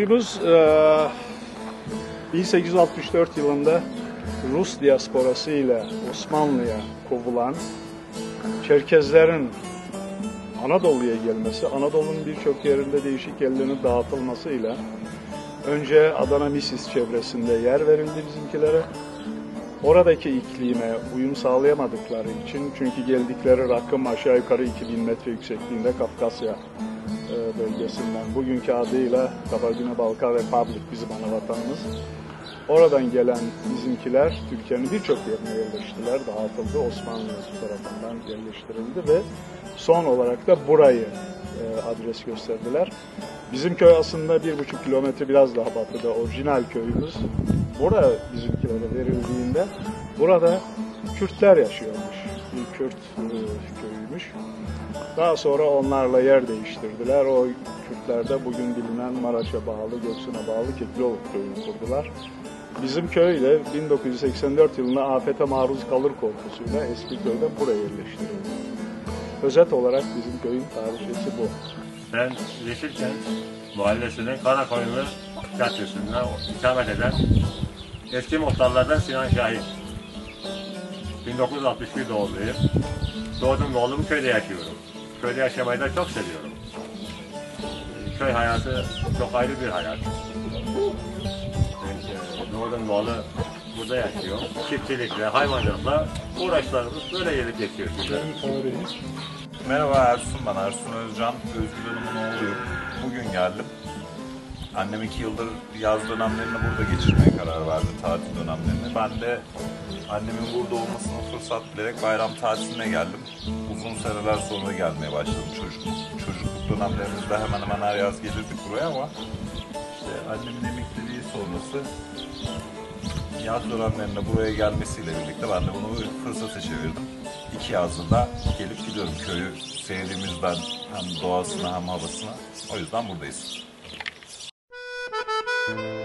Köyümüz 1864 yılında Rus diasporası ile Osmanlı'ya kovulan Çerkezlerin Anadolu'ya gelmesi, Anadolu'nun birçok yerinde değişik yerlerinin dağıtılmasıyla önce Adana Misis çevresinde yer verildi bizimkilere. Oradaki iklime uyum sağlayamadıkları için, çünkü geldikleri rakım aşağı yukarı 2000 metre yüksekliğinde Kafkasya bölgesinden, bugünkü adıyla Kabardino-Balkar Republic bizim anavatanımız. Oradan gelen bizimkiler Türkiye'nin birçok yerine yerleştiler, dağıtıldı, Osmanlı tarafından yerleştirildi ve son olarak da burayı adres gösterdiler. Bizim köy aslında 1,5 kilometre biraz daha batıda, orijinal köyümüz. Burada bizimkilere verildiğinde burada Kürtler yaşıyormuş. Bir Kürt köyüymüş. Daha sonra onlarla yer değiştirdiler. O Kürtler de bugün bilinen Maraş'a bağlı, Göksun'a bağlı Keklioluk köyünü kurdular. Bizim köyle 1984 yılında afete maruz kalır korkusuyla eski köyden buraya yerleştirildi. Özet olarak bizim köyün tarihçesi bu. Ben Yeşilkent Mahallesi'nin Karakoyunlu Caddesi'nde ikamet eden eski muhtarlardan Sinan Şahin. 1961 doğumluyum. Doğdum ve oğlum köyde yaşıyorum. Köyde yaşamayı da çok seviyorum. Köy hayatı çok ayrı bir hayat. Doğdum ve oğlum burada yaşıyor. Çiftçilikle, hayvancılıkla uğraşlarımız böyle gelip geçiyor. Merhaba, Ersun ben. Ersun Özcan, Özgür Hanım'ın oğluyum. Bugün geldim. Annem 2 yıldır yaz dönemlerini burada geçirmeye karar verdi, tatil dönemlerini. Ben de annemin burada olmasını fırsat bilerek bayram tatiline geldim. Uzun seneler sonra gelmeye başladım. Çocukluk dönemlerimizde hemen hemen her yaz gelirdik buraya ama işte annemin emekliliği sonrası yaz dönemlerinde buraya gelmesiyle birlikte ben de bunu bir fırsata çevirdim. 2 yazda da gelip gidiyorum. Köyü sevdiğimizden hem doğasına hem havasına. O yüzden buradayız.